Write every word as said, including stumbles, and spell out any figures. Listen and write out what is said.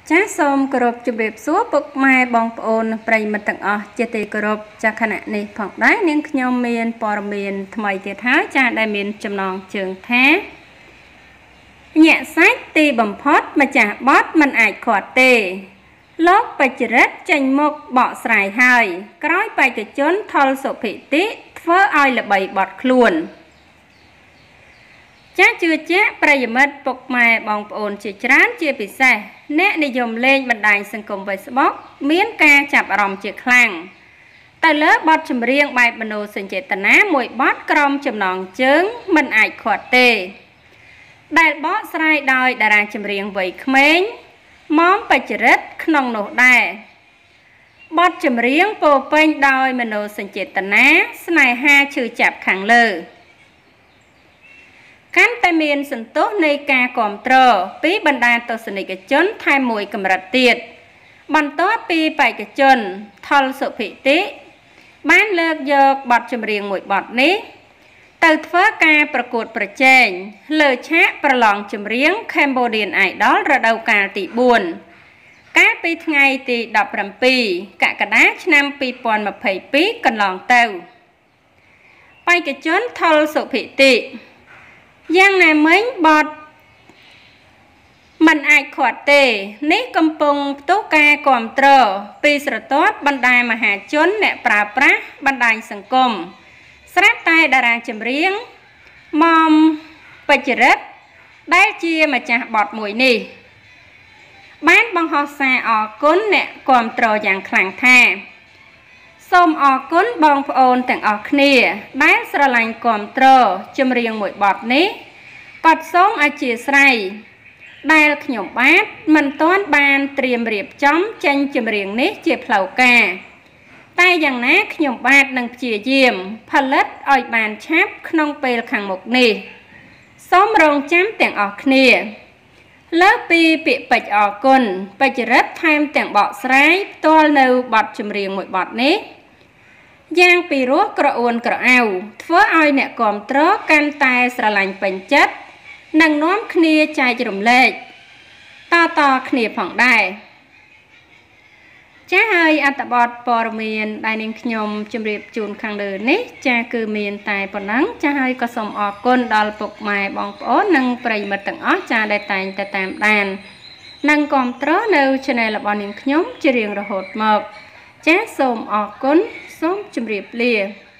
ចាសសូមគោរពជម្រាបសួរពុកម៉ែបងប្អូនប្រិយមិត្តទាំងអស់ជាទីគោរពចាខណៈនេះផងដែរនាងខ្ញុំមានព័ត៌មានថ្មីទៀតហើយចាដែលមានចំណងជើងថាញាក់សាច់ទីបំផុតម្ចាស់បទមិនអាចខាត់ទេលោកបច្ចរិតចេញមុខបកស្រាយហើយក្រោយបេក្ខជនថុលសុភិតិធ្វើឲ្យល្បីបត់ខ្លួនចាជឿជាក់ប្រិយមិត្តពុកម៉ែបងប្អូនជាច្រើនជាពិសេសអ្នកនិយមលេងបណ្ដាញសង្គម Facebook មានការចាប់អារម្មណ៍ជាខ្លាំងទៅលើបទចម្រៀងបែបមនោសញ្ចេតនាមួយបទក្រុមចំណងជើងមិនអាចខាត់ទេដែលបកស្រាយដោយតារាចម្រៀងវ័យក្មេងមុំបច្ចរិតក្នុងនោះដែរបទចម្រៀងពោពេញដោយមនោសញ្ចេតនាស្នេហាឈឺចាប់ខាងលើកាន់តែមានសន្ទុះនៃការគ្រប់គ្រងពីបណ្ដាទស្សនិកជនថែមមួយកម្រិតទៀតបន្ទាប់ពីបេក្ខជនថុលសុភិតិបានលើកយកបទចម្រៀងមួយបទនេះទៅធ្វើការប្រកួតប្រជែងលើឆាកប្រឡងចម្រៀង Cambodian Idol រដូវកាលទីបួនកាលពីថ្ងៃទីដប់ប្រាំពីរកក្កដាឆ្នាំពីរពាន់ម្ភៃពីរកន្លងទៅបេក្ខជនថុលសុភិតិយ៉ាងណាមិញបទមិនអាចខាត់ទេនេះកំពុងផ្ទុះការគ្រប់គ្រងពីស្រទាប់បណ្ដាមហាជនអ្នកប្រើប្រាស់បណ្ដាញសង្គមស្រាប់តែតារាចម្រៀងមុំបច្ចរិតដែលជាម្ចាស់បទមួយនេះបានបង្ហោះសារអរគុណអ្នកគ្រប់គ្រងយ៉ាងខ្លាំងថាសូមអរគុណបងប្អូនទាំងអស់គ្នាដែលស្រឡាញ់គាំទ្រចម្រៀងមួយបទនេះក៏សូមអធិស្ឋានដែលខ្ញុំបាទមិនទាន់បានត្រៀមរៀបចំចេញចម្រៀងនេះជាផ្លូវការតែយ៉ាងណាខ្ញុំបាទនឹងព្យាយាមផលិតឲ្យបានឆាប់ក្នុងពេលខាងមុខនេះសូមរងចាំទាំងអស់គ្នាលើពីពាក្យពេចន៍អរគុណបច្ចរិតថែមទាំងបកស្រាយផ្ទាល់នៅបទចម្រៀងមួយបទនេះយ៉ាងពីរោះក្រអួនក្រអៅធ្វើឲ្យអ្នកគាំទ្រកាន់តែស្រឡាញ់ពេញចិត្តនិងនាំគ្នាចែករំលែកតតគ្នាផងដែរចាហើយអត្ថបទព័ត៌មានដែលនាងខ្ញុំជម្រាបជូនខាងលើនេះចាគឺមានតែប៉ុណ្ណឹងចាហើយក៏សូមអរគុណដល់ពុកម៉ែបងប្អូននិងប្រិយមិត្តទាំងអស់ចាដែលតែងតែតាមដាននិងគាំទ្រនៅ Channel របស់នាងខ្ញុំជារៀងរហូតមកចាសូមអរគុណសូមជម្រាបលា